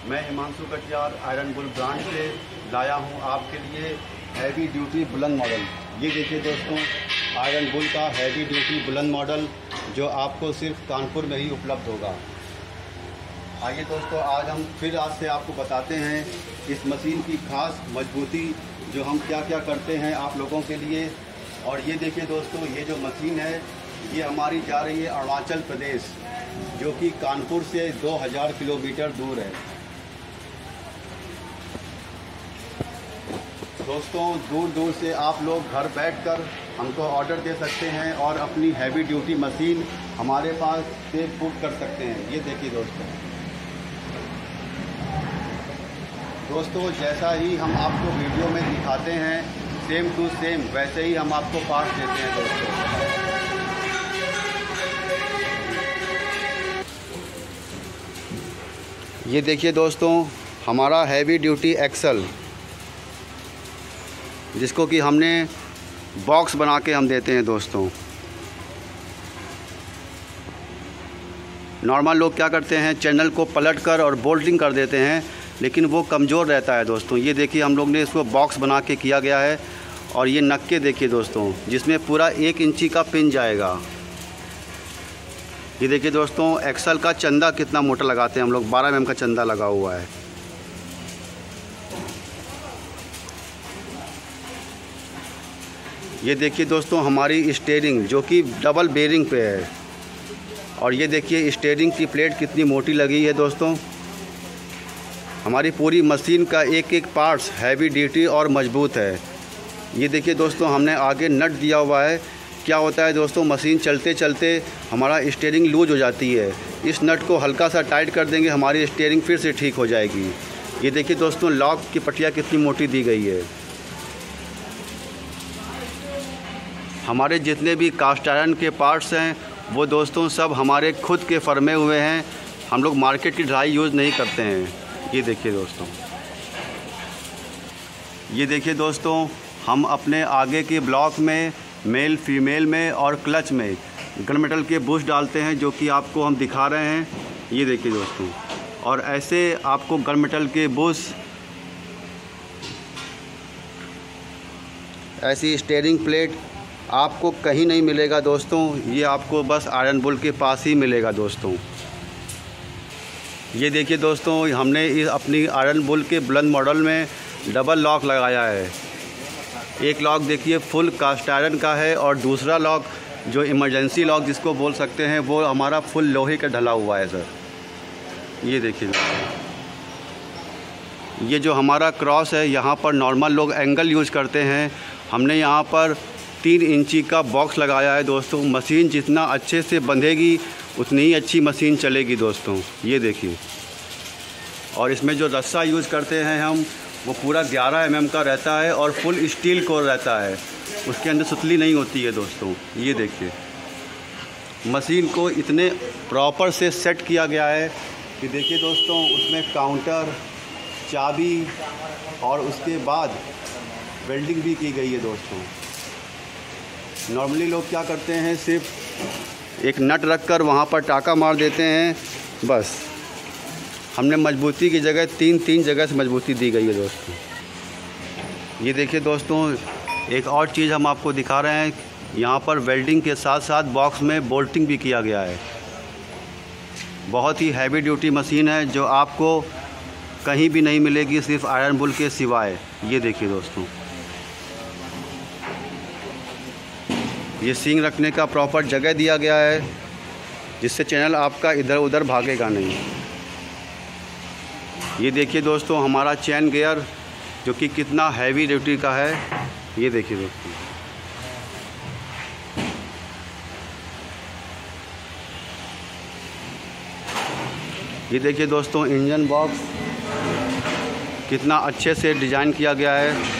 मैं Himanshu Katiyar iron bull brand से लाया हूं आपके लिए हैवी ड्यूटी बुलंद मॉडल। ये देखिए दोस्तों, आयरन बुल का हैवी ड्यूटी बुलंद मॉडल जो आपको सिर्फ कानपुर में ही उपलब्ध होगा। आइए दोस्तों, आज से आपको बताते हैं इस मशीन की खास मजबूती, जो हम क्या क्या करते हैं आप लोगों के लिए। और ये देखिए दोस्तों, ये जो मशीन है ये हमारी जा रही है अरुणाचल प्रदेश, जो कि कानपुर से 2000 किलोमीटर दूर है। दोस्तों, दूर दूर से आप लोग घर बैठकर हमको ऑर्डर दे सकते हैं और अपनी हैवी ड्यूटी मशीन हमारे पास से बुक कर सकते हैं। ये देखिए दोस्तों, जैसा ही हम आपको वीडियो में दिखाते हैं सेम टू सेम वैसे ही हम आपको पार्ट्स देते हैं दोस्तों। ये देखिए दोस्तों, हमारा हैवी ड्यूटी एक्सल, जिसको कि हमने बॉक्स बना के हम देते हैं दोस्तों। नॉर्मल लोग क्या करते हैं, चैनल को पलटकर और बोल्टिंग कर देते हैं, लेकिन वो कमज़ोर रहता है दोस्तों। ये देखिए, हम लोग ने इसको बॉक्स बना के किया गया है। और ये नक्के देखिए दोस्तों, जिसमें पूरा 1 इंची का पिन जाएगा। ये देखिए दोस्तों, एक्सल का चंदा कितना मोटा लगाते हैं हम लोग, 12 mm का चंदा लगा हुआ है। ये देखिए दोस्तों, हमारी स्टीयरिंग जो कि डबल बेरिंग पे है। और ये देखिए स्टीयरिंग की प्लेट कितनी मोटी लगी है दोस्तों। हमारी पूरी मशीन का एक एक पार्ट्स हैवी ड्यूटी और मजबूत है। ये देखिए दोस्तों, हमने आगे नट दिया हुआ है। क्या होता है दोस्तों, मशीन चलते चलते हमारा स्टीयरिंग लूज हो जाती है। इस नट को हल्का सा टाइट कर देंगे, हमारी स्टीयरिंग फिर से ठीक हो जाएगी। ये देखिए दोस्तों, लॉक की पट्टियाँ कितनी मोटी दी गई है। हमारे जितने भी कास्ट आयरन के पार्ट्स हैं वो दोस्तों सब हमारे खुद के फर्मे हुए हैं। हम लोग मार्केट की ढलाई यूज़ नहीं करते हैं। ये देखिए दोस्तों, हम अपने आगे के ब्लॉक में मेल फीमेल में और क्लच में गन मेटल के बुश डालते हैं, जो कि आपको हम दिखा रहे हैं। ये देखिए दोस्तों, और ऐसे आपको गन मेटल के बुश, ऐसी स्टीयरिंग प्लेट आपको कहीं नहीं मिलेगा दोस्तों। ये आपको बस आयरन बुल के पास ही मिलेगा दोस्तों। ये देखिए दोस्तों, हमने इस अपनी आयरन बुल के बुलंद मॉडल में डबल लॉक लगाया है। एक लॉक देखिए फुल कास्ट आयरन का है, और दूसरा लॉक जो इमरजेंसी लॉक जिसको बोल सकते हैं, वो हमारा फुल लोहे का ढला हुआ है सर। ये देखिए, ये जो हमारा क्रॉस है, यहाँ पर नॉर्मल लोग एंगल यूज़ करते हैं। हमने यहाँ पर 3 इंची का बॉक्स लगाया है दोस्तों। मशीन जितना अच्छे से बंधेगी उतनी ही अच्छी मशीन चलेगी दोस्तों। ये देखिए, और इसमें जो रस्सा यूज़ करते हैं हम, वो पूरा 11 mm का रहता है और फुल स्टील कोर रहता है। उसके अंदर सुतली नहीं होती है दोस्तों। ये देखिए, मशीन को इतने प्रॉपर से सेट किया गया है कि देखिए दोस्तों, उसमें काउंटर, चाबी और उसके बाद वेल्डिंग भी की गई है दोस्तों। नॉर्मली लोग क्या करते हैं, सिर्फ एक नट रखकर वहाँ पर टाका मार देते हैं बस। हमने मजबूती की जगह 3 जगह से मजबूती दी गई है दोस्तों। ये देखिए दोस्तों, एक और चीज़ हम आपको दिखा रहे हैं, यहाँ पर वेल्डिंग के साथ साथ बॉक्स में बोल्टिंग भी किया गया है। बहुत ही हैवी ड्यूटी मशीन है, जो आपको कहीं भी नहीं मिलेगी, सिर्फ आयरन बुल के सिवाय। ये देखिए दोस्तों, ये सींग रखने का प्रॉपर जगह दिया गया है, जिससे चैनल आपका इधर उधर भागेगा नहीं। ये देखिए दोस्तों, हमारा चैन गियर जो कि कितना हैवी ड्यूटी का है। ये देखिए दोस्तों, ये देखिए दोस्तों, इंजन बॉक्स कितना अच्छे से डिज़ाइन किया गया है।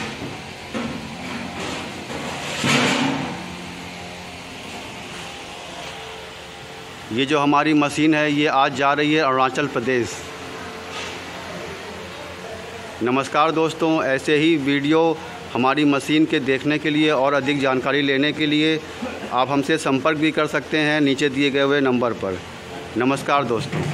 ये जो हमारी मशीन है, ये आज जा रही है अरुणाचल प्रदेश। नमस्कार दोस्तों, ऐसे ही वीडियो हमारी मशीन के देखने के लिए और अधिक जानकारी लेने के लिए आप हमसे संपर्क भी कर सकते हैं नीचे दिए गए हुए नंबर पर। नमस्कार दोस्तों।